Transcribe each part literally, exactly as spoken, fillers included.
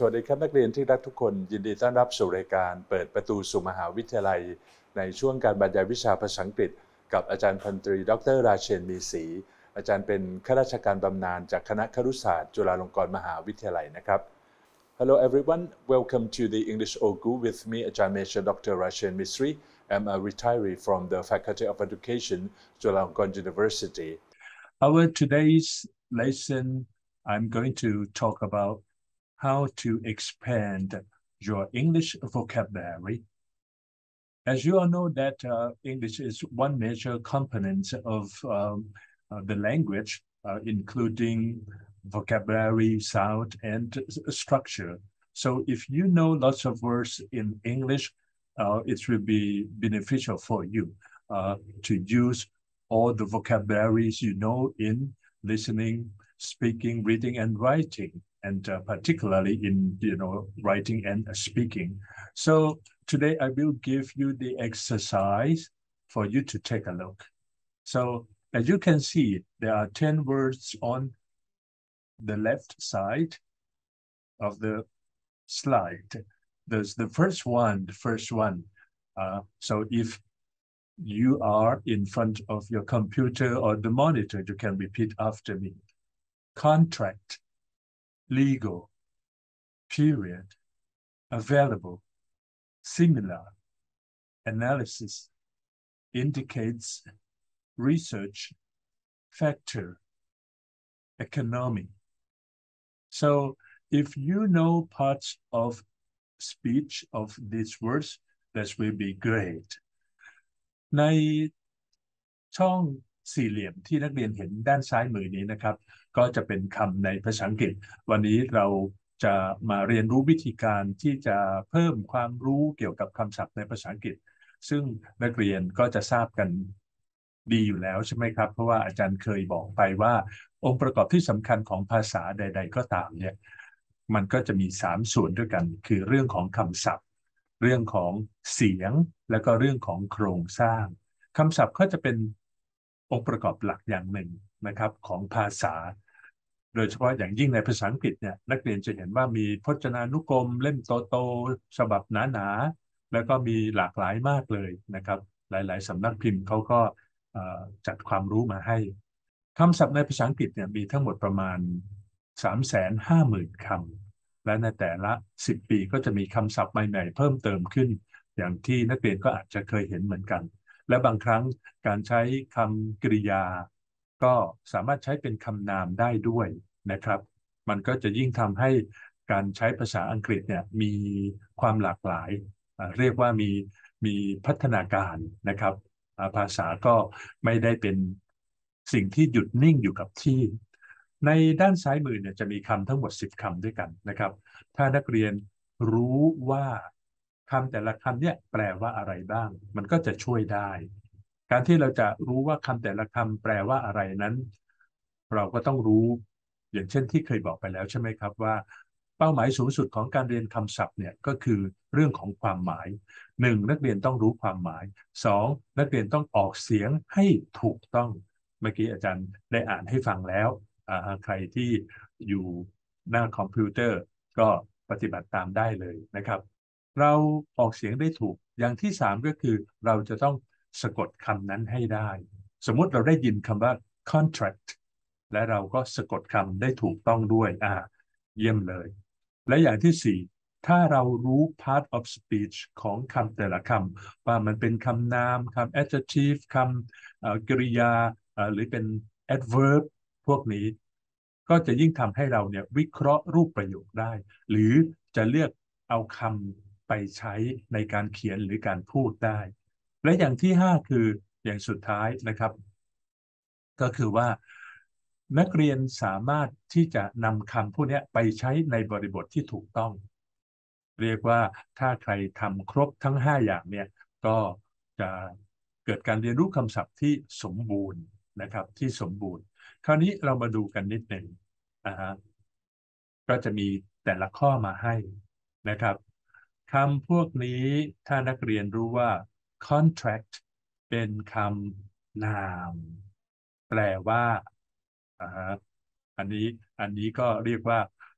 สวัสดีครับนักเรียนที่รักทุกคนยินดีต้อนรับสู่รายการเปิดประตูสู่มหาวิทยาลัยในช่วงการบรรยายวิชาภาษาอังกฤษกับอาจารย์พันตรีดรราเชนมีศรีอาจารย์เป็นข้าราชการบำนาญจากคณะครุศาสตร์จุฬาลงกรณ์มหาวิทยาลัยนะครับ Hello everyone, welcome to the English Ogu with me, Ajahn Major Doctor Rashen Misri. I'm a retiree from the Faculty of Education, Chulalongkorn University. Our today's lesson, I'm going to talk about how to expand your English vocabulary. As you all know that uh, English is one major component of um, uh, the language, uh, including vocabulary, sound, and structure. So if you know lots of words in English, uh, it will be beneficial for you uh, to use all the vocabularies you know in listening, speaking, reading, and writing, and uh, particularly in you know writing and speaking. So today I will give you the exercise for you to take a look. So as you can see, there are ten words on the left side of the slide. There's the first one, the first one. Uh, so if you are in front of your computer or the monitor, you can repeat after me. Contract, legal, period, available, similar, analysis, indicates, research, factor, economy. So if you know parts of speech of these words, that will be great. ในช่องสี่เหลี่ยมที่นักเรียนเห็นด้านซ้ายมือนี้นะครับก็จะเป็นคำในภาษาอังกฤษวันนี้เราจะมาเรียนรู้วิธีการที่จะเพิ่มความรู้เกี่ยวกับคำศัพท์ในภาษาอังกฤษซึ่งนักเรียนก็จะทราบกันดีอยู่แล้วใช่ไหมครับเพราะว่าอาจารย์เคยบอกไปว่าองค์ประกอบที่สำคัญของภาษาใดๆก็ตามเนี่ยมันก็จะมีสามส่วนด้วยกันคือเรื่องของคำศัพท์เรื่องของเสียงและก็เรื่องของโครงสร้างคำศัพท์ก็จะเป็นองค์ประกอบหลักอย่างหนึ่งนะครับของภาษาโดยเฉพาะอย่างยิ่งในภาษาอังกฤษเนี่ยนักเรียนจะเห็นว่ามีพจนานุกรมเล่มโตๆฉบับหนาๆแล้วก็มีหลากหลายมากเลยนะครับหลายๆสำนักพิมพ์เขาก็จัดความรู้มาให้คำศัพท์ในภาษาอังกฤษเนี่ยมีทั้งหมดประมาณ สามแสนห้าหมื่น คำและในแต่ละสิบปีก็จะมีคำศัพท์ใหม่ๆเพิ่มเติมขึ้นอย่างที่นักเรียนก็อาจจะเคยเห็นเหมือนกันและบางครั้งการใช้คำกริยาก็สามารถใช้เป็นคำนามได้ด้วยนะครับมันก็จะยิ่งทำให้การใช้ภาษาอังกฤษเนี่ยมีความหลากหลายเรียกว่ามีมีพัฒนาการนะครับภาษาก็ไม่ได้เป็นสิ่งที่หยุดนิ่งอยู่กับที่ในด้านซ้ายมือเนี่ยจะมีคำทั้งหมดสิบคำด้วยกันนะครับถ้านักเรียนรู้ว่าคำแต่ละคำเนี่ยแปลว่าอะไรบ้างมันก็จะช่วยได้การที่เราจะรู้ว่าคำแต่ละคำแปลว่าอะไรนั้นเราก็ต้องรู้อย่างเช่นที่เคยบอกไปแล้วใช่ไหมครับว่าเป้าหมายสูงสุดของการเรียนคำศัพท์เนี่ยก็คือเรื่องของความหมายหนึ่งนักเรียนต้องรู้ความหมายสองนักเรียนต้องออกเสียงให้ถูกต้องเมื่อกี้อาจารย์ได้อ่านให้ฟังแล้วใครที่อยู่หน้าคอมพิวเตอร์ก็ปฏิบัติตามได้เลยนะครับเราออกเสียงได้ถูกอย่างที่สามก็คือเราจะต้องสะกดคำนั้นให้ได้สมมุติเราได้ยินคำว่า contract และเราก็สะกดคำได้ถูกต้องด้วยอ่าเยี่ยมเลยและอย่างที่สี่ถ้าเรารู้ part of speech ของคำแต่ละคำว่ามันเป็นคำนามคำ adjective คำกริยาหรือเป็น adverb พวกนี้ก็จะยิ่งทำให้เราเนี่ยวิเคราะห์รูปประโยคได้หรือจะเลือกเอาคำไปใช้ในการเขียนหรือการพูดได้และอย่างที่ห้าคืออย่างสุดท้ายนะครับก็คือว่านักเรียนสามารถที่จะนำคำพวกนี้ไปใช้ในบริบทที่ถูกต้องเรียกว่าถ้าใครทำครบทั้งห้าอย่างเนี่ยก็จะเกิดการเรียนรู้คำศัพท์ที่สมบูรณ์นะครับที่สมบูรณ์คราวนี้เรามาดูกันนิดหนึ่งนะฮะก็จะมีแต่ละข้อมาให้นะครับคำพวกนี้ถ้านักเรียนรู้ว่า contract เป็นคำนามแปลว่าอ่าอันนี้อันนี้ก็เรียกว่า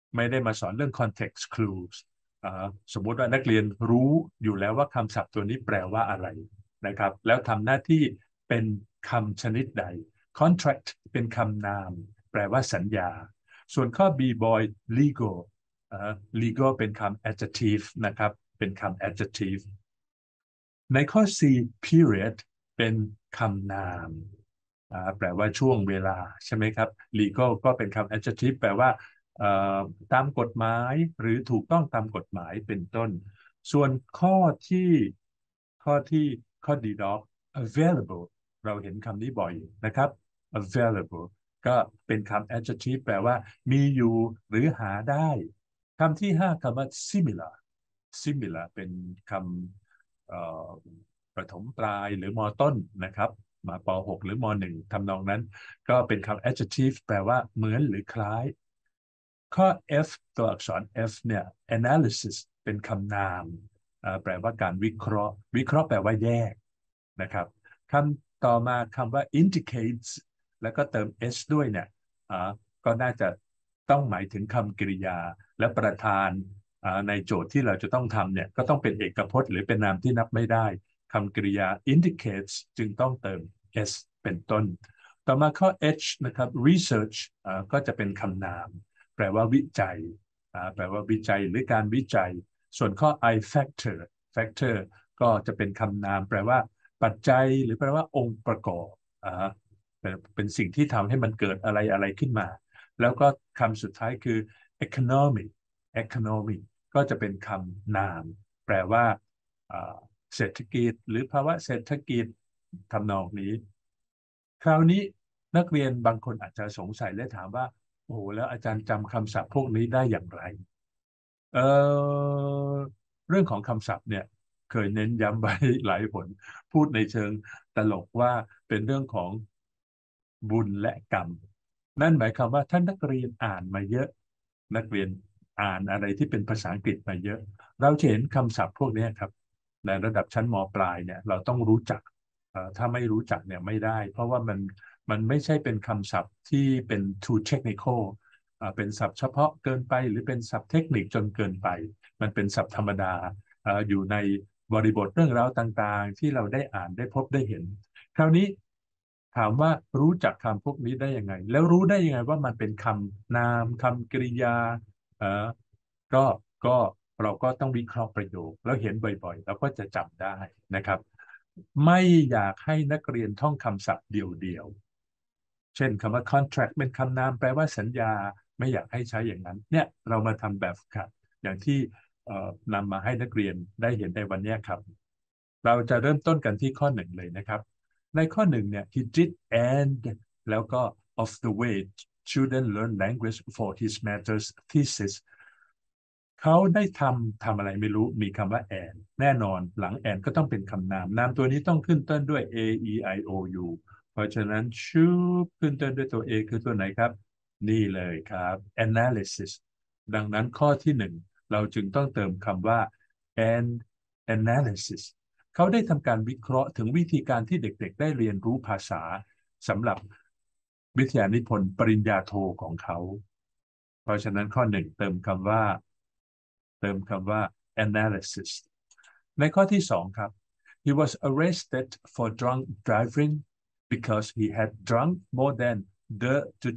ไม่ได้มาสอนเรื่อง context clues สมมุติว่านักเรียนรู้อยู่แล้วว่าคำศัพท์ตัวนี้แปลว่าอะไรนะครับแล้วทำหน้าที่เป็นคำชนิดใด contract เป็นคำนามแปลว่าสัญญาส่วนข้อ B boy legal uh, legal เป็นคำ adjective นะครับเป็นคำ adjective ในข้อ C period เป็นคำนามแปลว่าช่วงเวลาใช่ไหมครับ legal ก็เป็นคำ adjective แปลว่าตามกฎหมายหรือถูกต้องตามกฎหมายเป็นต้นส่วนข้อที่ข้อที่ข้อ D dog available เราเห็นคำนี้บ่อยนะครับ available ก็เป็นคำ adjective แปลว่ามีอยู่หรือหาได้คำที่ห้าคำว่า similar similar เป็นคำประถมปลายหรือมต้นนะครับมาป หก หรือม หนึ่ง ทำนองนั้นก็เป็นคำ adjective แปลว่าเหมือนหรือคล้ายข้อ F ตัวอักษร F เนี่ย analysis เป็นคำนามแปลว่าการวิเคราะห์วิเคราะห์แปลว่าแยกนะครับคำต่อมาคำว่า indicates แล้วก็เติม s ด้วยเนี่ยก็น่าจะต้องหมายถึงคำกริยาและประธานในโจทย์ที่เราจะต้องทำเนี่ยก็ต้องเป็นเอกพจน์หรือเป็นนามที่นับไม่ได้คำกริยา indicates จึงต้องเติม s เป็นต้นต่อมาข้อ h นะครับ research ก็จะเป็นคำนามแปลว่าวิจัยแปลว่าวิจัยหรือการวิจัยส่วนข้อ I factor factor ก็จะเป็นคำนามแปลว่าปัจจัยหรือแปลว่าองค์ประกอบเป็นสิ่งที่ทำให้มันเกิดอะไรอะไรขึ้นมาแล้วก็คำสุดท้ายคือ economic economic ก็จะเป็นคำนามแปลว่าเศรษฐกิจหรือภาวะเศรษฐกิจทำนองนี้คราวนี้นักเรียนบางคนอาจจะสงสัยและถามว่าโอ้โหแล้วอาจารย์จำคำศัพท์พวกนี้ได้อย่างไรเออเรื่องของคำศัพท์เนี่ยเคยเน้นย้ำไว้หลายผลพูดในเชิงตลกว่าเป็นเรื่องของบุญและกรรมนั่นหมายความว่าท่านนักเรียนอ่านมาเยอะนักเรียนอ่านอะไรที่เป็นภาษาอังกฤษมาเยอะเราจะเห็นคำศัพท์พวกนี้ครับในระดับชั้นม.ปลายเนี่ยเราต้องรู้จักถ้าไม่รู้จักเนี่ยไม่ได้เพราะว่ามันมันไม่ใช่เป็นคำศัพท์ที่เป็น too technical เป็นศัพท์เฉพาะเกินไปหรือเป็นศัพท์เทคนิคจนเกินไปมันเป็นศัพท์ธรรมดาอยู่ในบริบทเรื่องราวต่างๆที่เราได้อ่านได้พบได้เห็นคราวนี้ถามว่ารู้จักคำพวกนี้ได้ยังไงแล้วรู้ได้ยังไงว่ามันเป็นคำนามคำกริยาเอ่อก็ก็เราก็ต้องวิเคราะห์ประโยคแล้วเห็นบ่อยๆแล้วก็จะจำได้นะครับไม่อยากให้นักเรียนท่องคำศัพท์เดียวๆเช่นคำว่า contract เป็นคำนามแปลว่าสัญญาไม่อยากให้ใช้อย่างนั้นเนี่ยเรามาทำแบบฝึกหัดอย่างที่นำมาให้นักเรียนได้เห็นในวันนี้ครับเราจะเริ่มต้นกันที่ข้อหนึ่งเลยนะครับในข้อหนึ่งเนี่ย he did and แล้วก็ of the way children learn language for his master's thesis เขาได้ทำทำอะไรไม่รู้มีคำว่า and แน่นอนหลัง and ก็ต้องเป็นคำนามนามตัวนี้ต้องขึ้นต้นด้วย a e i o u เพราะฉะนั้นชูขึ้นต้นด้วยตัว a คือตัวไหนครับนี่เลยครับ analysis ดังนั้นข้อที่หนึ่งเราจึงต้องเติมคำว่า and analysis เขาได้ทำการวิเคราะห์ถึงวิธีการที่เด็กๆได้เรียนรู้ภาษาสำหรับวิทยานิพนธ์ปริญญาโทของเขาเพราะฉะนั้นข้อหนึ่งเติมคำว่าเติมคำว่า analysis ในข้อที่สองครับ he was arrested for drunk driving because he had drunk more than the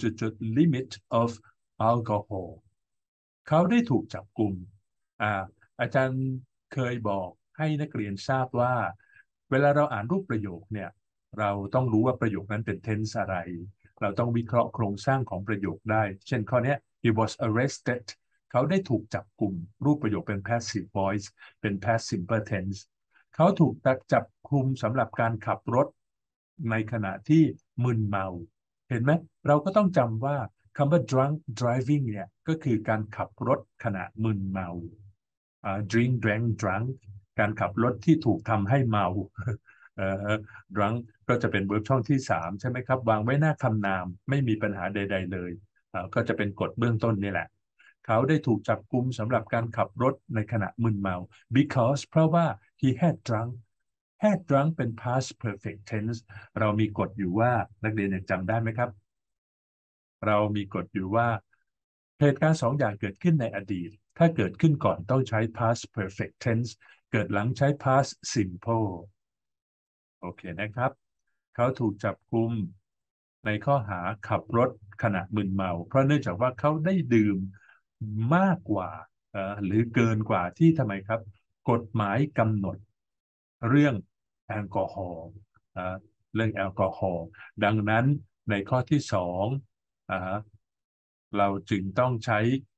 limit of alcohol เขาได้ถูกจับกุมอ่าอาจารย์เคยบอกให้นักเรียนทราบว่าเวลาเราอ่านรูปประโยคเนี่ยเราต้องรู้ว่าประโยคนั้นเป็น tense อะไรเราต้องวิเคราะห์โครงสร้างของประโยคได้เช่นข้อนี้ he was arrested เขาได้ถูกจับกุมรูปประโยคเป็น passive voice เป็น past simple tense เขาถูกจับกุมสำหรับการขับรถในขณะที่มึนเมาเห็นไหมเราก็ต้องจำว่าคำว่า drunk driving เนี่ยก็คือการขับรถขณะมึนเมา uh, drink drank drunk การขับรถที่ถูกทำให้เมาเอ่อ drunk ก็จะเป็น verb ช่องที่สามใช่ไหมครับวางไว้หน้าคำนามไม่มีปัญหาใดๆเลยก็จะเป็นกฎเบื้องต้นนี่แหละเขาได้ถูกจับกุมสำหรับการขับรถในขณะมึนเมา because เพราะว่า he had drunk had drunk เป็น past perfect tense เรามีกฎอยู่ว่านักเรียนยังจำได้ไหมครับเรามีกฎอยู่ว่าเหตุการณ์สองอย่างเกิดขึ้นในอดีตถ้าเกิดขึ้นก่อนต้องใช้ past perfect tense เกิดหลังใช้ past simple โอเคนะครับเขาถูกจับกุมในข้อหาขับรถขณะมึนเมาเพราะเนื่องจากว่าเขาได้ดื่มมากกว่าหรือเกินกว่าที่ทำไมครับกฎหมายกำหนดเรื่องแอลกอฮอล์เรื่องแอลกอฮอล์ดังนั้นในข้อที่สองเราจึงต้องใช้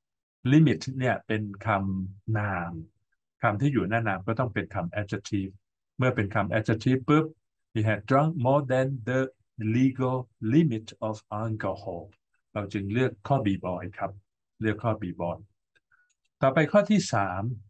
limit เนี่ยเป็นคำนามคำที่อยู่หน้านามก็ต้องเป็นคำ adjective เมื่อเป็นคำ adjective ปุ๊บ he had drunk more than the legal limit of alcohol เราจึงเลือกข้อ B boy ครับเลือกข้อ B boy ต่อไปข้อที่สาม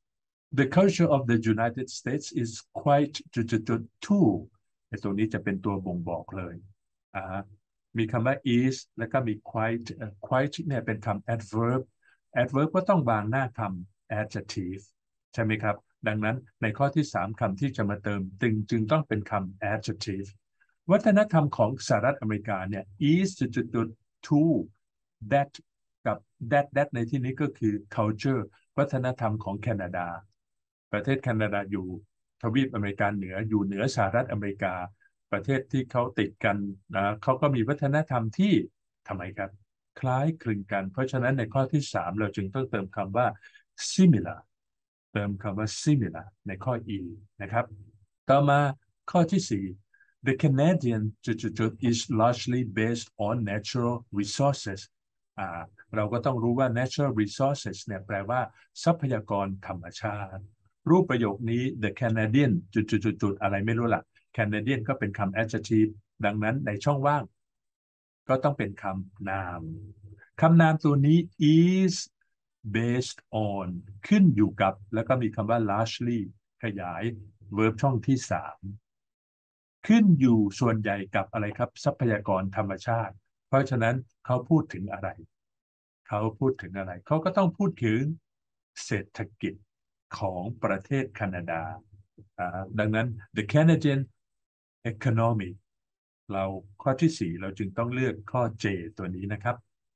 the culture of the United States is quite จุดๆ too ไอ้ตัวนี้จะเป็นตัวบ่งบอกเลยอ่ามีคำว่า is แล้วก็มี quite uh, quite เนี่ยเป็นคำ adverb adverb ก็ต้องวางหน้าคำ adjective ใช่ไหมครับดังนั้นในข้อที่สามคำที่จะมาเติมจึงจึงต้องเป็นคำ adjective วัฒนธรรมของสหรัฐอเมริกาเนี่ย is จุดๆ to that กับ that that ในที่นี้ก็คือ culture วัฒนธรรมของแคนาดาประเทศแคนาดาอยู่ทวีปอเมริกาเหนืออยู่เหนือสหรัฐอเมริกาประเทศที่เขาติดกันนะเขาก็มีวัฒนธรรมที่ทำไมครับคล้ายคลึงกันเพราะฉะนั้นในข้อที่สามเราจึงต้องเติมคำว่า similar เติมคำว่า similar ในข้อ e นะครับต่อมาข้อที่สี่ the Canadian is largely based on natural resources อ่าเราก็ต้องรู้ว่า natural resources เนี่ยแปลว่าทรัพยากรธรรมชาติรูปประโยคนี้ the Canadian จุดๆๆอะไรไม่รู้ล่ะ Canadian ก็เป็นคำ adjective ดังนั้นในช่องว่างก็ต้องเป็นคำนามคำนามตัวนี้ is based on ขึ้นอยู่กับแล้วก็มีคำว่า largely ขยาย verb ช่องที่สามขึ้นอยู่ส่วนใหญ่กับอะไรครับทรัพยากรธรรมชาติเพราะฉะนั้นเขาพูดถึงอะไรเขาพูดถึงอะไรเขาก็ต้องพูดถึงเศรษฐกิจของประเทศแคนาดาดังนั้น the Canadian economy เราข้อที่สี่เราจึงต้องเลือกข้อ J ตัวนี้นะครับ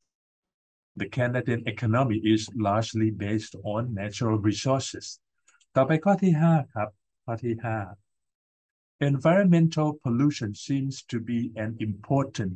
The Canadian economy is largely based on natural resources ต่อไปข้อที่ห้าครับข้อที่ห้า Environmental pollution seems to be an important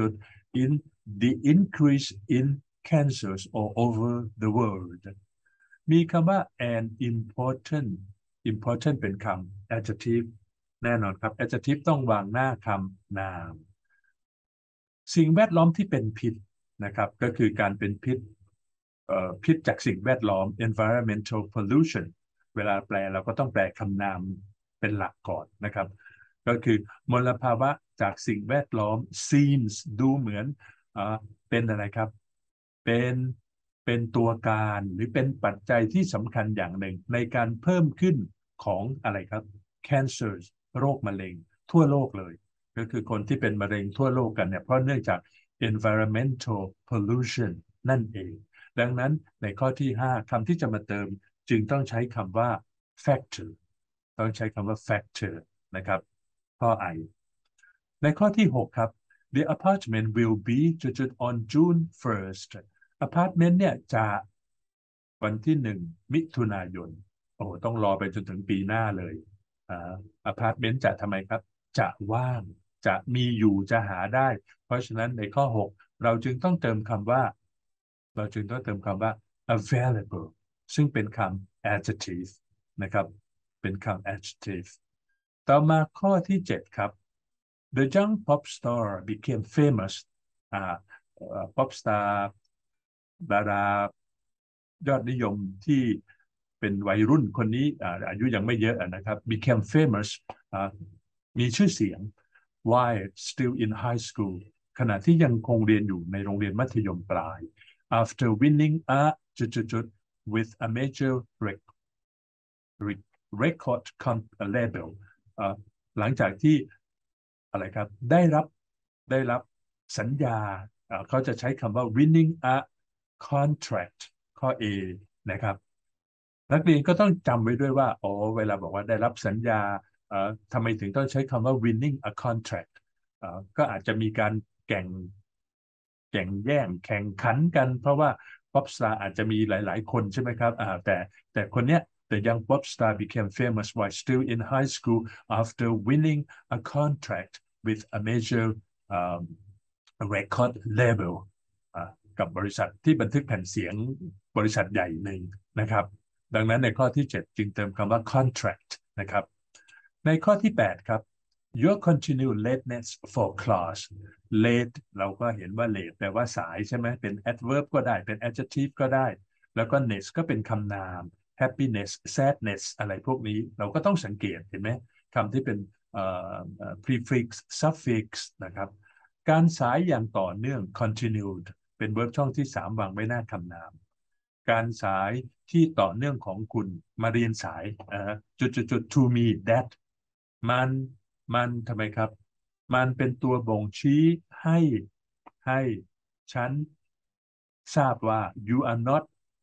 in the increase in cancers all over the world มีคำว่า an important important เป็นคำ adjective แน่นอนครับ adjective ต้องวางหน้าคำนามสิ่งแวดล้อมที่เป็นพิษนะครับก็คือการเป็นพิษพิษจากสิ่งแวดล้อม environmental pollution เวลาแปลเราก็ต้องแปลคำนามเป็นหลักก่อนนะครับก็คือมลภาวะจากสิ่งแวดล้อม seems ดูเหมือนอ่าเป็นอะไรครับเป็นเป็นตัวการหรือเป็นปัจจัยที่สำคัญอย่างหนึ่งในการเพิ่มขึ้นของอะไรครับ cancer โรคมะเร็งทั่วโลกเลยก็คือคนที่เป็นมะเร็งทั่วโลกกันเนี่ยเพราะเนื่องจาก environmental pollution นั่นเองดังนั้นในข้อที่ห้าคำที่จะมาเติมจึงต้องใช้คำว่า factor ต้องใช้คำว่า factor นะครับข้อ I ในข้อที่หกครับ the apartment will be on June first apartment เนี่ยจะวันที่หนึ่งมิถุนายนโอ้ต้องรอไปจนถึงปีหน้าเลยอ่า apartment จะทำไมครับจะว่างจะมีอยู่จะหาได้เพราะฉะนั้นในข้อหกเราจึงต้องเติมคำว่าเราจึงต้องเติมคำว่า available ซึ่งเป็นคำ adjective นะครับเป็นคำ adjective ต่อมาข้อที่เจ็ดครับ the young pop star became famous อ่า pop star ดารายอดนิยมที่เป็นวัยรุ่นคนนี้อายุยังไม่เยอะนะครับ became famous มีชื่อเสียง while still in high school ขณะที่ยังคงเรียนอยู่ในโรงเรียนมัธยมปลาย after winning a จุดๆ with a major record label หลังจากที่อะไรครับได้รับได้รับสัญญาเขาจะใช้คำว่า winning a contract ข้อ A นะครับนักเรียนก็ต้องจำไว้ด้วยว่าอ๋อเวลาบอกว่าได้รับสัญญาทำไมถึงต้องใช้คำว่า winning a contract ก็อาจจะมีการแข่งแข่งแย่งแข่งขันกันเพราะว่าป๊อปสตาร์อาจจะมีหลายๆคนใช่ไหมครับอ่าแต่แต่คนเนี้ย the young pop star became famous while still in high school after winning a contract with a major um, record label อ่ากับบริษัทที่บันทึกแผ่นเสียงบริษัทใหญ่หนึ่งนะครับดังนั้นในข้อที่เจ็ดจึงเติมคำว่า contract นะครับในข้อที่แปดครับ your continued lateness for class late เราก็เห็นว่า late แปลว่าสายใช่ไหมเป็น adverb ก็ได้เป็น adjective ก็ได้แล้วก็ ness ก็เป็นคำนาม happiness sadness อะไรพวกนี้เราก็ต้องสังเกตเห็นไหมคำที่เป็นเอ่อ prefix suffix นะครับการสายอย่างต่อเนื่อง continued เป็น verb ช่องที่สามวางไว้หน้าคำนามการสายที่ต่อเนื่องของคุณมาเรียนสายจุดจุดจุด to me that มันมันทำไมครับมันเป็นตัวบ่งชี้ให้ให้ฉันทราบว่า you are not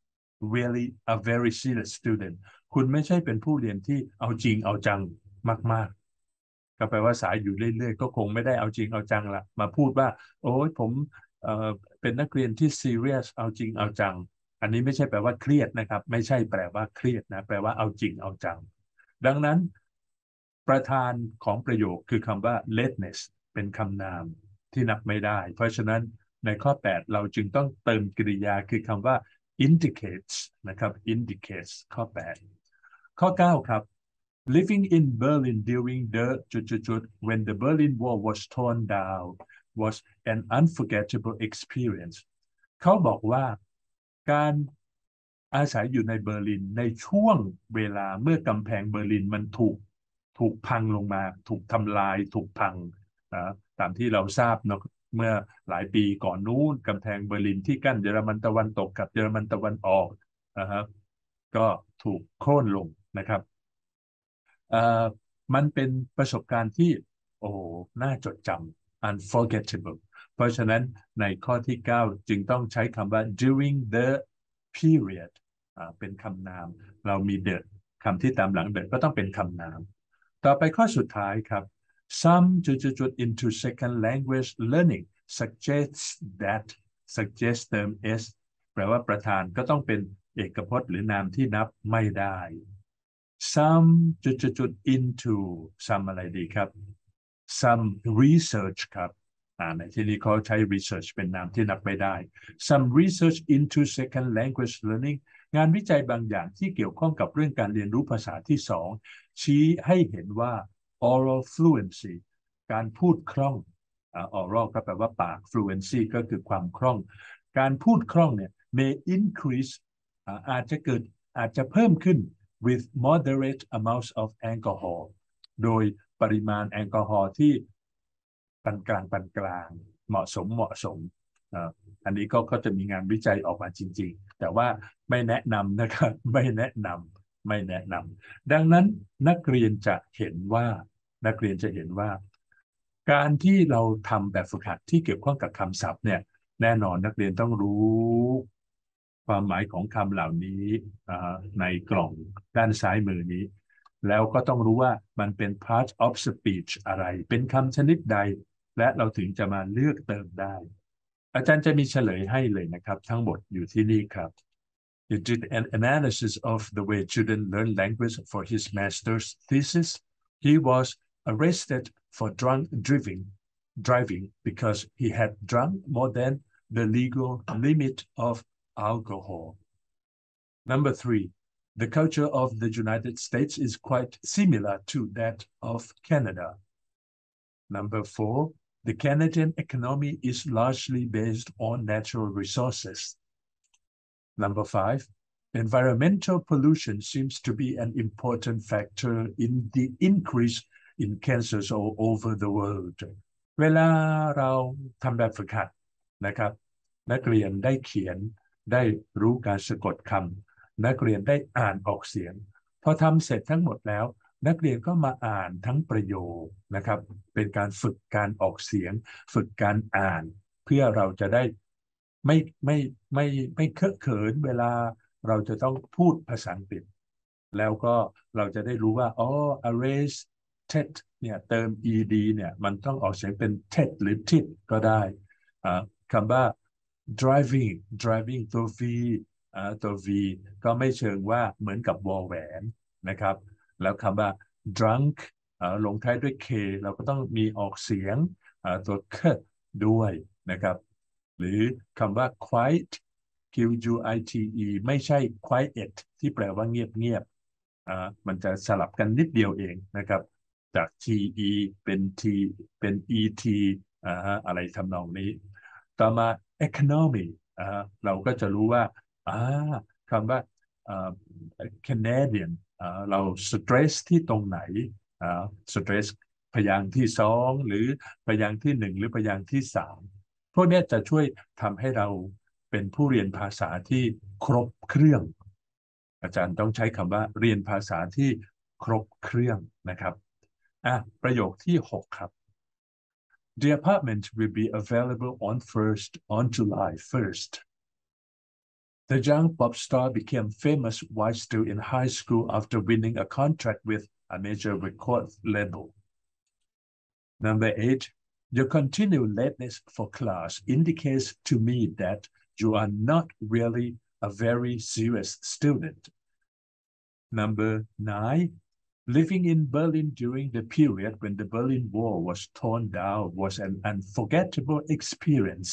really a very serious student คุณไม่ใช่เป็นผู้เรียนที่เอาจริงเอาจังมากๆก็แปลว่าสายอยู่เรื่อยๆก็คงไม่ได้เอาจริงเอาจังละมาพูดว่าโอ้ยผมเอ่อเป็นนักเรียนที่ serious เอาจริงเอาจังอันนี้ไม่ใช่แปลว่าเครียดนะครับไม่ใช่แปลว่าเครียดนะแปลว่าเอาจริงเอาจังดังนั้นประธานของประโยคคือคำว่า lateness เป็นคำนามที่นับไม่ได้เพราะฉะนั้นในข้อแปดเราจึงต้องเติมกริยาคือคำว่า indicates นะครับ indicates ข้อแปดข้อเก้าครับ living in Berlin during the จุดจุดจุด when the Berlin Wall was torn down was an unforgettable experience เขาบอกว่าการอาศัยอยู่ในเบอร์ลินในช่วงเวลาเมื่อกำแพงเบอร์ลินมันถูกถูกพังลงมาถูกทำลายถูกพังนะตามที่เราทราบเนาะเมื่อหลายปีก่อนนู้นกำแพงเบอร์ลินที่กั้นเยอรมันตะวันตกกับเยอรมันตะวันออกนะครับก็ถูกโค่นลงนะครับเอ่อมันเป็นประสบการณ์ที่โอ้น่าจดจำ unforgettable เพราะฉะนั้นในข้อที่เก้าจึงต้องใช้คำว่า during the period อ่าเป็นคำนามเรามี the คำที่ตามหลัง the ก็ต้องเป็นคำนามต่อไปข้อสุดท้ายครับ some จุดจุดจุด into second language learning suggests that suggest เติม s แปลว่าประธานก็ต้องเป็นเอกพจน์หรือนามที่นับไม่ได้ some จุดจุดจุด into some อะไรดีครับ some research ครับอ่าในที่นี้เขาใช้ research เป็นนามที่นับไม่ได้ some research into second language learning งานวิจัยบางอย่างที่เกี่ยวข้องกับเรื่องการเรียนรู้ภาษาที่สองชี้ให้เห็นว่า oral fluency การพูดคล่องอ่า oral ก็แปลว่าปาก fluency ก็คือความคล่องการพูดคล่องเนี่ย may increase อ่าอาจจะเกิดอาจจะเพิ่มขึ้น with moderate amounts of alcohol โดยปริมาณแอลกอฮอล์ที่ปานกลางปานกลางเหมาะสมเหมาะสมอันนี้ก็ก็จะมีงานวิจัยออกมาจริงๆแต่ว่าไม่แนะนำนะครับไม่แนะนำไม่แนะนำดังนั้นนักเรียนจะเห็นว่านักเรียนจะเห็นว่าการที่เราทำแบบฝึกหัดที่เกี่ยวข้องกับคำศัพท์เนี่ยแน่นอนนักเรียนต้องรู้ความหมายของคำเหล่านี้ในกล่องด้านซ้ายมือนี้แล้วก็ต้องรู้ว่ามันเป็น part of speech อะไรเป็นคำชนิดใดและเราถึงจะมาเลือกเติมได้อาจารย์จะมีเฉลยให้เลยนะครับทั้งหมดอยู่ที่นี่ครับ He did an analysis of the way children learn language for his master's thesis. He was arrested for drunk driving, driving because he had drunk more than the legal limit of alcohol. Number three, the culture of the United States is quite similar to that of Canada. Number four, the Canadian economy is largely based on natural resources. Number five, environmental pollution seems to be an important factor in the increase in cancers all over the world. เวลาเราทำแบบฝึกหัดนะครับนักเรียนได้เขียนได้รู้การสะกดคำนักเรียนได้อ่านออกเสียงพอทำเสร็จทั้งหมดแล้วนักเรียนก็มาอ่านทั้งประโยคนะครับเป็นการฝึกการออกเสียงฝึกการอ่านเพื่อเราจะได้ไม่ไม่ไม่ไม่เคอะเขินเวลาเราจะต้องพูดภาษาอังกฤษแล้วก็เราจะได้รู้ว่าอ๋อ arrest ted เนี่ยเติม ed เนี่ยมันต้องออกเสียงเป็น ted หรือ tit ก็ได้คำว่า driving driving ตัว v อ่าตัว v ก็ไม่เชิงว่าเหมือนกับวอแหวนนะครับแล้วคำว่า drunk อ่าลงท้ายด้วย k เราก็ต้องมีออกเสียงอ่าตัว k ด้วยนะครับหรือคำว่า quiet q u i t e ไม่ใช่ quiet ที่แปลว่าเงียบเงียบอ่ามันจะสลับกันนิดเดียวเองนะครับจาก te เป็น t เป็น et อ่าอะไรทำนองนี้ต่อมา economy อ่าเราก็จะรู้ว่าอ่าคำว่าอ่า Canadian อ่าเรา stress ที่ตรงไหนอ่า stress พยางค์ที่สองหรือพยางค์ที่หนึ่งหรือพยางค์ที่สามพวกนี้จะช่วยทำให้เราเป็นผู้เรียนภาษาที่ครบเครื่องอาจารย์ต้องใช้คำว่าเรียนภาษาที่ครบเครื่องนะครับอ่ะประโยคที่หกครับ The apartment will be available on first on July first. The young pop star became famous while still in high school after winning a contract with a major record label. Number eight, your continued lateness for class indicates to me that you are not really a very serious student. Number nine, living in Berlin during the period when the Berlin Wall was torn down was an unforgettable experience.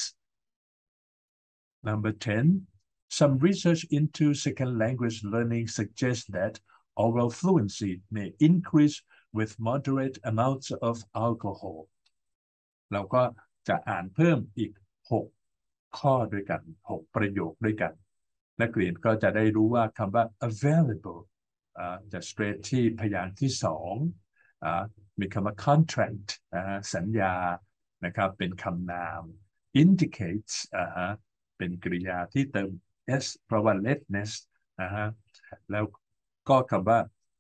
Number ten, some research into second language learning suggests that oral fluency may increase with moderate amounts of alcohol. เราก็จะอ่านเพิ่มอีกหกข้อด้วยกันหกประโยคด้วยกันนักเรียนก็จะได้รู้ว่าคำว่า available จะ straight ที่พยางค์ที่สองมีคำว่า contract สัญญานะครับเป็นคำนาม indicates เป็นกริยาที่เติม s เพราะว่า lateness แล้วก็คำว่า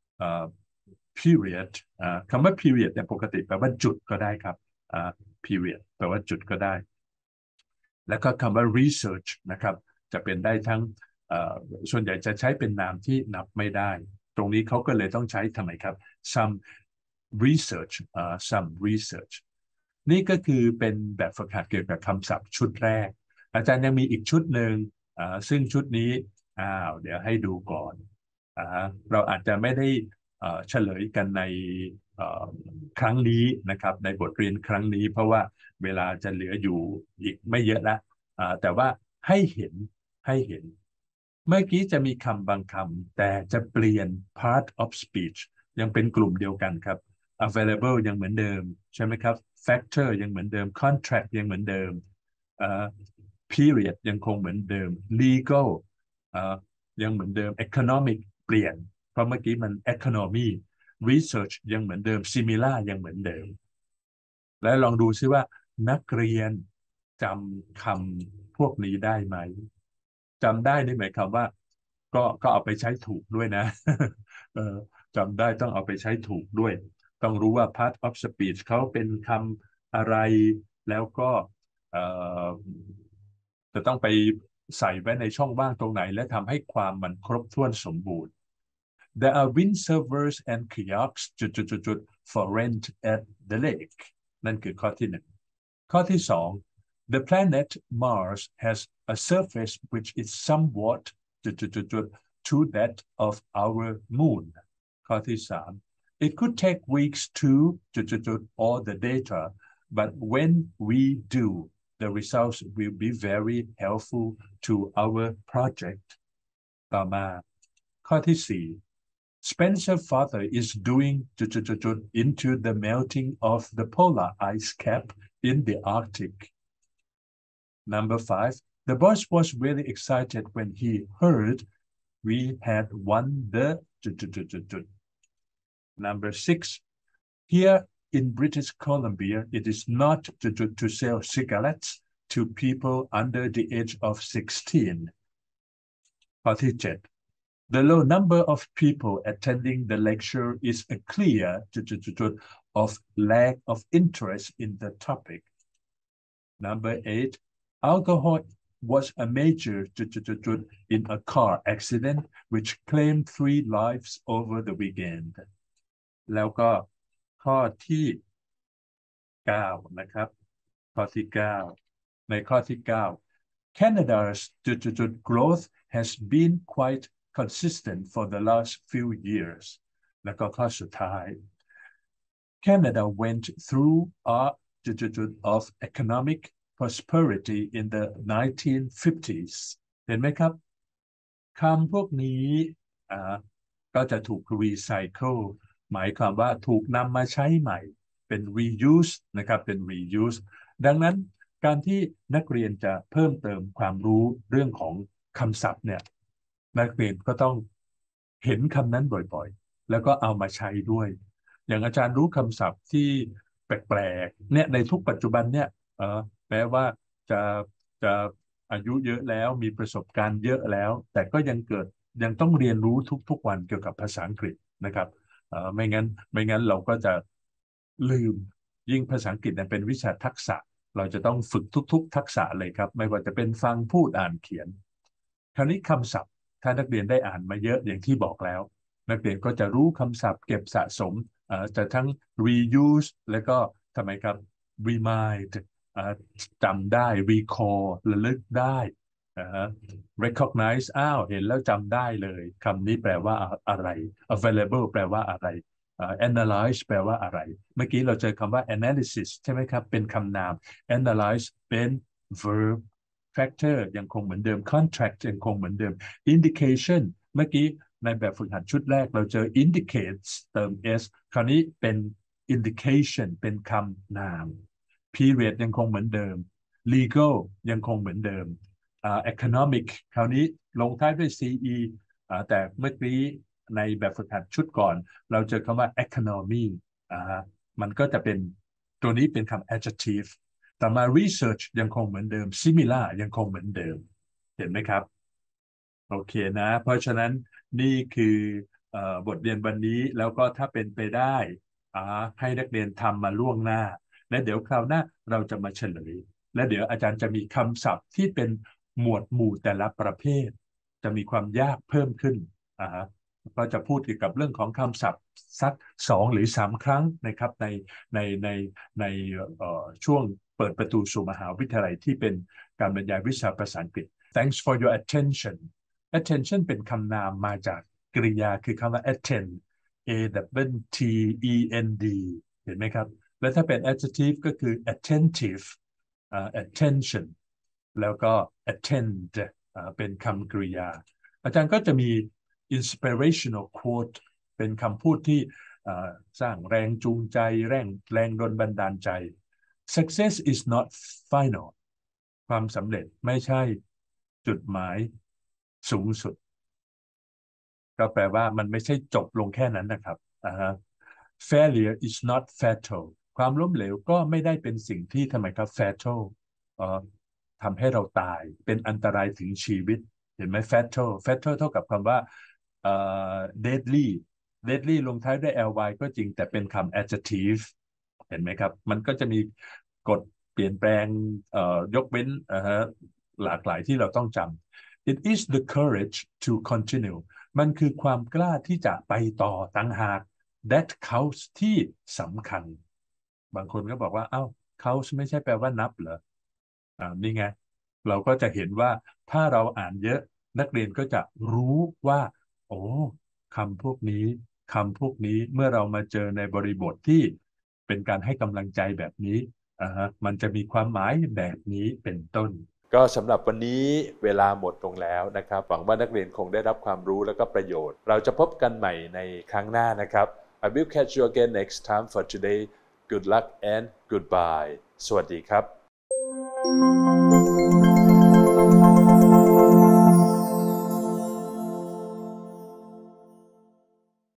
period คำว่า period เนี่ยปกติแปลว่าจุดก็ได้ครับperiod แปลว่าจุดก็ได้แล้วก็คำว่า research นะครับจะเป็นได้ทั้งส่วนใหญ่จะใช้เป็นนามที่นับไม่ได้ตรงนี้เขาก็เลยต้องใช้ทำไมครับ some research uh, some research นี่ก็คือเป็นแบบฝึกหัดเกี่ยวกับคำศัพท์ชุดแรกอาจารย์ยังมีอีกชุดหนึ่งซึ่งชุดนี้อ้าวเดี๋ยวให้ดูก่อนเราอาจจะไม่ได้เฉลยกันในครั้งนี้นะครับในบทเรียนครั้งนี้เพราะว่าเวลาจะเหลืออยู่อีกไม่เยอะแล้วแต่ว่าให้เห็นให้เห็นเมื่อกี้จะมีคำบางคำแต่จะเปลี่ยน part of speech ยังเป็นกลุ่มเดียวกันครับ available ยังเหมือนเดิมใช่ไหมครับ factor ยังเหมือนเดิม contract ยังเหมือนเดิม uh, period ยังคงเหมือนเดิม legal uh, ยังเหมือนเดิม economic เปลี่ยนเพราะเมื่อกี้มัน economy research ยังเหมือนเดิม similar ยังเหมือนเดิมและลองดูซิว่านักเรียนจำคำพวกนี้ได้ไหมจำได้นี่หมายความว่าก็ก็เอาไปใช้ถูกด้วยนะเออจำได้ต้องเอาไปใช้ถูกด้วยต้องรู้ว่า part of speech เขาเป็นคำอะไรแล้วก็เอ่อจะต้องไปใส่ไว้ในช่องว่างตรงไหนและทำให้ความมันครบถ้วนสมบูรณ์ There are windsurfers and kayaks จุดๆ for rent at the lake นั่นคือข้อที่หนึ่งข้อที่สอง The planet Mars has a surface which is somewhat จุดๆ to that of our moon ข้อที่สาม It could take weeks to จุดๆ all the data but when we do the results will be very helpful to our project ต่อมาข้อที่สี่ Spencer's father is doing into the melting of the polar ice cap in the Arctic. Number five, the boss was really excited when he heard we had won the. Number six, here in British Columbia, it is not to, to, to sell cigarettes to people under the age of sixteen. ข้อที่เจ็ด The low number of people attending the lecture is a clear of lack of interest in the topic. Number eight, alcohol was a major in a car accident which claimed three lives over the weekend. แล้วก็ข้อที่เก้านะครับข้อที่เก้าในข้อที่เก้า Canada's growth has been quite consistent for the last few years แล้วก็ข้อสุดท้าย Canada went through a of economic prosperity in the nineteen fifties เห็นไหมครับคำพวกนี้อ่าก็จะถูก recycle หมายความว่าถูกนำมาใช้ใหม่เป็น reuse นะครับเป็น reuse ดังนั้นการที่นักเรียนจะเพิ่มเติมความรู้เรื่องของคำศัพท์เนี่ยนักเรียนก็ต้องเห็นคำนั้นบ่อยๆแล้วก็เอามาใช้ด้วยอย่างอาจารย์รู้คำศัพท์ที่แปลกๆเนี่ยในทุกปัจจุบันเนี่ยเออแม้ว่าจะจะอายุเยอะแล้วมีประสบการณ์เยอะแล้วแต่ก็ยังเกิดยังต้องเรียนรู้ทุกๆวันเกี่ยวกับภาษาอังกฤษนะครับเออไม่งั้นไม่งั้นเราก็จะลืมยิ่งภาษาอังกฤษเนี่ยเป็นวิชาทักษะเราจะต้องฝึกทุกๆทักษะเลยครับไม่ว่าจะเป็นฟังพูดอ่านเขียนคราวนี้คำศัพท์ถ้านักเรียนได้อ่านมาเยอะอย่างที่บอกแล้วนักเรียนก็จะรู้คำศัพท์เก็บสะสมจะทั้ง reuse แล้วก็ทำไมครับ remind จำได้ recall ระลึกได้ recognize อ้าวเห็นแล้วจำได้เลยคำนี้แปลว่าอะไร available แปลว่าอะไร analyze แปลว่าอะไรเมื่อกี้เราเจอคำว่า analysis ใช่ไหมครับเป็นคำนาม analyze เป็น verb factor ยังคงเหมือนเดิม contract ยังคงเหมือนเดิม indication เมื่อกี้ในแบบฝึกหัดชุดแรกเราเจอ indicates เติม s คราวนี้เป็น indication เป็นคำนาม period ยังคงเหมือนเดิม legal ยังคงเหมือนเดิม uh, economic คราวนี้ลงท้ายด้วย ce uh, แต่เมื่อกี้ในแบบฝึกหัดชุดก่อนเราเจอคำว่า economy อ่ามันก็จะเป็นตัวนี้เป็นคำ adjective ต่อมา research ยังคงเหมือนเดิม similar ยังคงเหมือนเดิมเห็นไหมครับโอเคนะเพราะฉะนั้นนี่คือบทเรียนวันนี้แล้วก็ถ้าเป็นไปได้ให้นักเรียนทำมาล่วงหน้าและเดี๋ยวคราวหน้าเราจะมาเฉลยและเดี๋ยวอาจารย์จะมีคำศัพท์ที่เป็นหมวดหมู่แต่ละประเภทจะมีความยากเพิ่มขึ้นอ่าก็จะพูดเกี่ยวกับเรื่องของคำศัพท์สักสองหรือสามครั้งนะครับในในในในช่วงเปิดประตูสู่มหาวิทยาลัยที่เป็นการบรรยายวิชาภาษาอังกฤษ Thanks for your attention attention เป็นคำนามมาจากกริยาคือคำว่า attend a w t e n d เห็นไหมครับและถ้าเป็น adjective ก็คือ attentive uh, attention แล้วก็ attend uh, เป็นคำกริยาอาจารย์ก็จะมี inspirational quote เป็นคำพูดที่ uh, สร้างแรงจูงใจแรงแรงดลบันดาลใจ success is not final ความสำเร็จไม่ใช่จุดหมายสูงสุดก็แปลว่ามันไม่ใช่จบลงแค่นั้นนะครับ uh, failure is not fatal ความล้มเหลวก็ไม่ได้เป็นสิ่งที่ทำไมครับ fatal uh, ทำให้เราตายเป็นอันตรายถึงชีวิตเห็นไหม fatal fatal เท่ากับคำว่า uh, deadly deadly ลงท้ายด้วย ly ก็จริงแต่เป็นคำ adjective เห็นไหมครับมันก็จะมีกฎเปลี่ยนแปลงยกเว้นหลากหลายที่เราต้องจำ it is the courage to continue มันคือความกล้าที่จะไปต่อต่างหาก that counts ที่สำคัญบางคนก็บอกว่าเอ้า counts ไม่ใช่แปลว่านับเหรออ่านี่ไงเราก็จะเห็นว่าถ้าเราอ่านเยอะนักเรียนก็จะรู้ว่าโอ้คำพวกนี้คำพวกนี้เมื่อเรามาเจอในบริบทที่เป็นการให้กำลังใจแบบนี้อ่าฮะมันจะมีความหมายแบบนี้เป็นต้นก็สำหรับวันนี้เวลาหมดลงแล้วนะครับหวังว่านักเรียนคงได้รับความรู้และก็ประโยชน์เราจะพบกันใหม่ในครั้งหน้านะครับ I will catch you again next time for today good luck and goodbye สวัสดีครับ